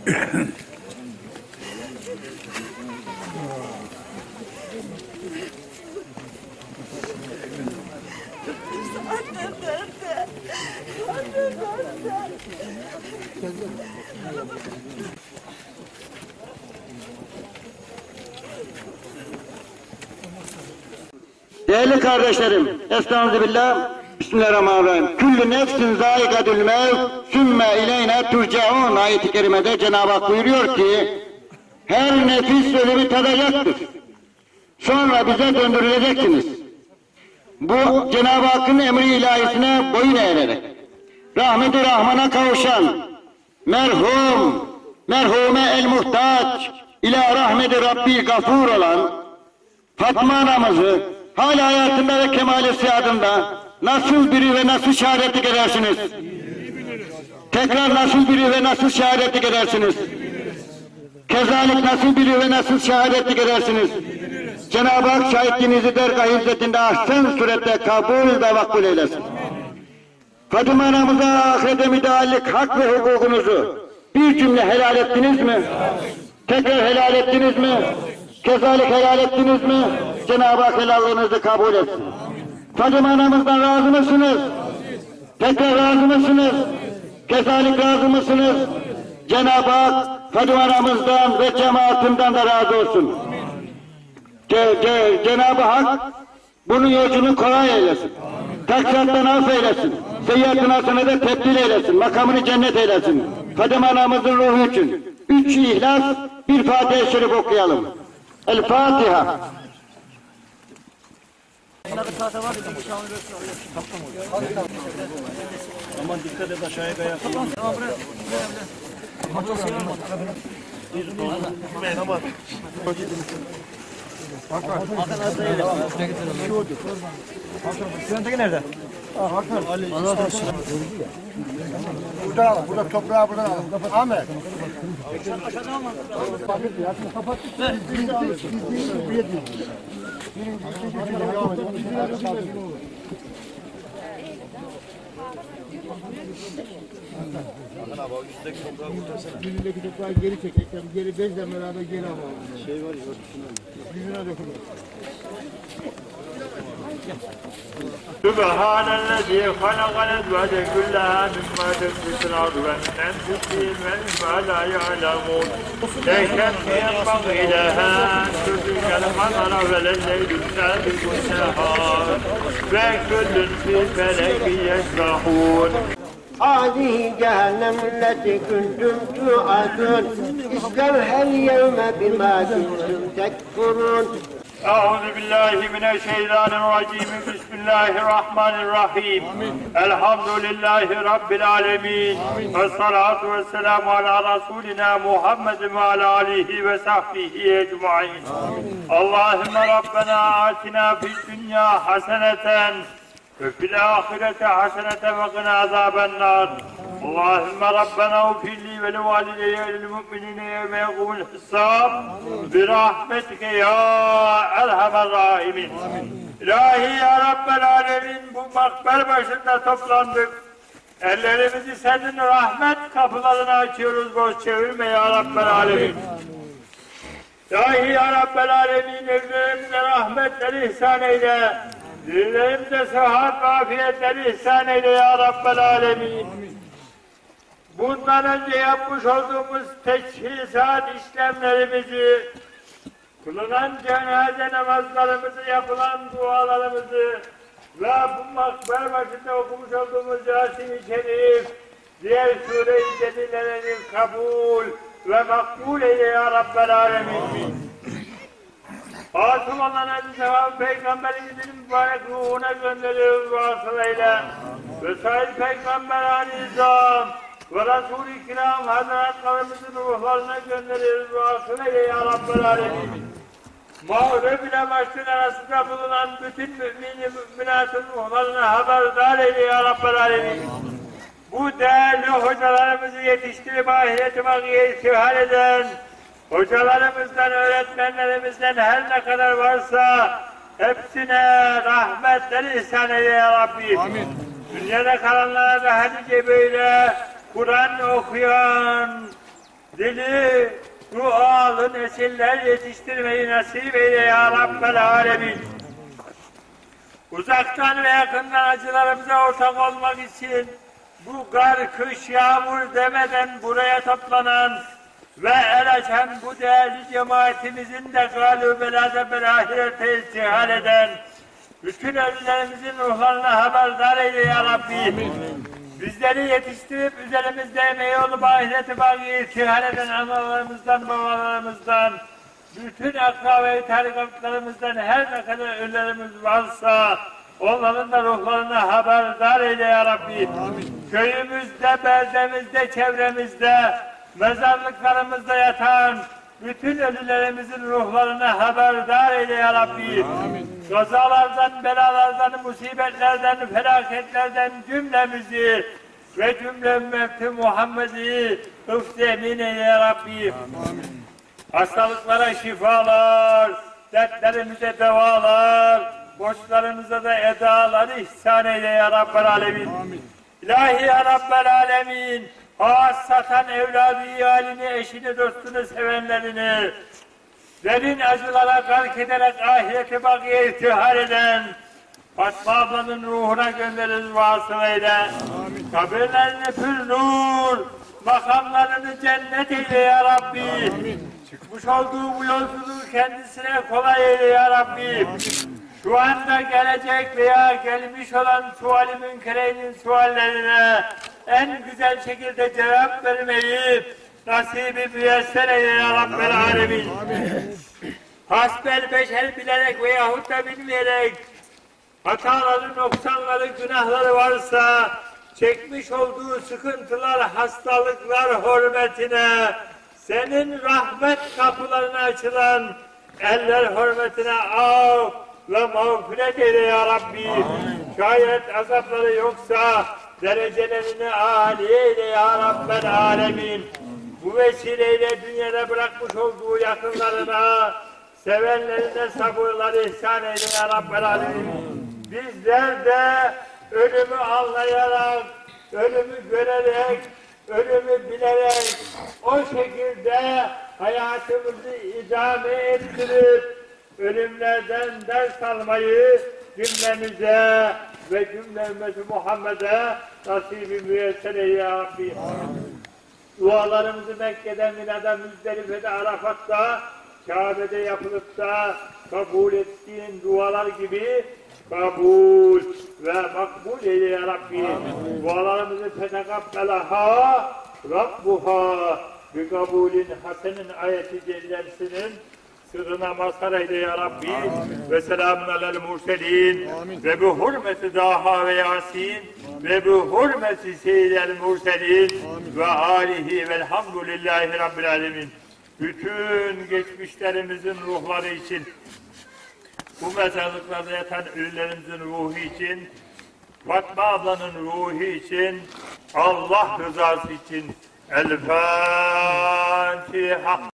Değerli kardeşlerim, estağfirullah, bismillahirrahmanirrahim. Küllü nefsin zâikatül mevt, sümme ileyne turcaun ayet-i kerimede Cenab-ı Hak buyuruyor ki, her nefis ölümü tadacaktır. Sonra bize döndürüleceksiniz. Bu Cenab-ı Hakk'ın emri ilahisine boyun eğerek, rahmeti rahmana kavuşan, merhume el muhtaç, ila rahmeti Rabbi gafur olan Fatma anamızı hala hayatında ve kemal-i siyadında nasıl biri ve nasıl şehadetlik edersiniz? Tekrar nasıl biri ve nasıl şehadetlik edersiniz? Kezalik nasıl biri ve nasıl şehadetlik edersiniz? Cenab-ı Hak şahitliğinizi dergâh izzetinde ahsen surette kabul ve vakbul eylesin. Fatıma anamıza ahirete müteallik hak ve hukukunuzu bir cümle helal ettiniz mi? Tekrar helal ettiniz mi? Kezalik helal ettiniz mi? Cenab-ı Hak helallığınızı kabul etsin. Fatıma anamızdan razı mısınız? Tekrar razı mısınız? Kezalik razı mısınız? Cenab-ı Hak Fatıma anamızdan ve cemaatinden de razı olsun. Cenab-ı Hak bunun yolculuğunu kolay eylesin. Taksattan affeylesin. Seyyatın hasenede tebdil eylesin. Makamını cennet eylesin. Fatıma anamızın ruhu için 3 ihlas, bir Fatiha-i Şerif okuyalım. El Fatiha. Aman dikkat et aşağıya kaya. Aman. Sendeki nerede? Buradan al, burada toprağı buradan al. Ahmet. Birindeki toprağı geri çek. Geri bezle beraber geri al. Şey var ya, yüzüne dökülür. Subhanellezî halakal ezvace kullaha mimma tunbitul ardu ve min enfusihim ve mimma la ya'lemûn. Leysen yenbagî leha en tudrikel kamera ve lelleylu sâbiqun nehâr ve kullun fî felekin yesbahûn. هذه جهنم التي كنتم توعدون اصلوها اليوم بما كنتم تكفرون. أعوذ بالله من الشيطان الرجيم. بسم الله الرحمن الرحيم. الحمد لله رب العالمين. والصلاة والسلام على رسولنا محمد وعلى آله وصحبه أجمعين. اللهم ربنا آتنا في الدنيا حسنة وفي الآخرة حسنة وقنا عذاب النار. اللهم ربنا اغفر لي ولوالدي وللمؤمنين يوم يقوم الحساب برحمتك يا أرحم الراحمين. İlahi ya Rabbel Alemin, bu makber başında toplandık. Ellerimizi senin rahmet kapılarına açıyoruz, boş çevirme ya Rabbel Alemin. İlahi ya Rabbel Alemin, evlerimize rahmetleri ihsan eyle. Dillerimize sıhhat ve afiyetleri ihsan eyle ya Rabbel Alemin. Bundan önce yapmış olduğumuz teçhizat işlemlerimizi, kılınan cenaze namazlarımızı, yapılan dualarımızı ve bu makber başında okumuş olduğumuz Yasin-i Şerif, diğer sure-i celilelerin kabul ve makbul eyle ya Rabbel Alemin. Asıl olan Hazreti Sevab Peygamberimizin mübarek ruhuna gönderiyoruz vasılayla. Ve Said Peygamber Aleyhisselam ve Resul-i Kiram Hazretlerimizin ruhlarına gönderiyoruz vasılayla ya Rabbel Alemin. Mağrib ile başın arasında bulunan bütün müminatın ruhlarına haberdar eyle ya Rabbel Alemin. Bu değerli hocalarımızı yetiştirip ahireti vakiye istihal eden hocalarımızdan, öğretmenlerimizden her ne kadar varsa hepsine rahmetleri ihsan eyle ya Rabbi. Amin. Dünyada kalanlara da hadice böyle Kur'an okuyan, dili, dualı nesiller yetiştirmeyi nasip eyle ya Rabbel Alemin. Uzaktan ve yakından acılarımıza ortak olmak için bu kar, kış, yağmur demeden buraya toplanan ve el açan bu değerli cemaatimizin de galü belâde belâhirete istihal eden bütün ölülerimizin ruhlarına haberdar eyle ya Rabbi. Bizleri yetiştirip üzerimizde emeği olup ahireti bagiye istihal eden analarımızdan, babalarımızdan, bütün akra ve tarikatlarımızdan her ne kadar ölülerimiz varsa onların da ruhlarına haberdar eyle ya Rabbi. Köyümüzde, beldemizde, çevremizde, mezarlıklarımızda yatan bütün ölülerimizin ruhlarına haberdar eyle ya Rabbi. Kazalardan, belalardan, musibetlerden, felaketlerden cümlemizi ve cümle ümmeti Muhammed'i hıfz-ı emin eyle ya Rabbi. Hastalıklara şifalar, dertlerimize devalar, borçlarımıza da edalar ihsan eyle ya Rabbel Alemin. İlahi ya Rabbel Alemin, hassatan evladı, iyalini, eşini, dostunu, sevenlerini, derin acılara gark ederek ahireti bakiye iftihar eden Fatma ablanın ruhuna göndeririz vasılayla. Kabirlerini pür nur, makamlarını cennet eyle ya Rabbi. Çıkmış olduğu bu yolculuğu kendisine kolay eyle ya Rabbi. Şu anda gelecek veya gelmiş olan sual-i münkereynin suallerine en güzel şekilde cevap vermeyi nasibi müyesser eyle ya Rabbel Alemin. Hasbel beşer bilerek veyahut da bilmeyerek hataları, noksanları, günahları varsa çekmiş olduğu sıkıntılar, hastalıklar hürmetine senin rahmet kapılarına açılan eller hürmetine av ve mağfiret eyle ya Rabbi. Şayet azapları yoksa derecelerini âli eyle ya Rabbel Alemin. Bu vesileyle dünyada bırakmış olduğu yakınlarına, sevenlerine sabırlar ihsan eyle ya Rabbel Alemin. Bizler de ölümü anlayarak, ölümü görerek, ölümü bilerek o şekilde hayatımızı idame ettirip ölümlerden ders almayı cümlemize ve cümle ümmeti Muhammed'e nasip-i müyesser eyle ya Rabbi. Dualarımızı Mekke'de, Mina'da, Müzdelife'de, Arafat'ta, Kabe'de yapılıp da kabul ettiğin dualar gibi kabul ve makbul eyle ya Rabbi. Dualarımızı fetekabbelaha Rabbuha bi kabulin hasenin ayeti cellesinin sırrına mazhar eyle ya Rabbi. Ve selamun alel murselin ve bu hürmeti Daha ve Yasin ve bu hürmeti seyyidel murselin ve alihi velhamdülillahi rabbil alemin. Bütün geçmişlerimizin ruhları için, bu mezarlıklarda yatan ölülerimizin ruhu için, Fatma ablanın ruhu için, Allah rızası için El Fatiha.